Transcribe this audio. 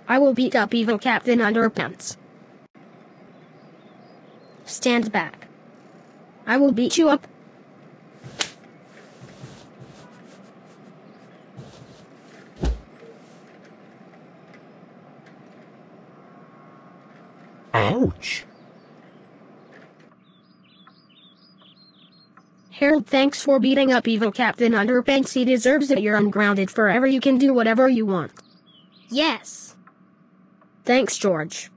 I will beat up Evil Captain Underpants. Stand back. I will beat you up. Ouch! Harold, thanks for beating up Evil Captain Underpants. He deserves it. You're ungrounded forever. You can do whatever you want. Yes. Thanks, George.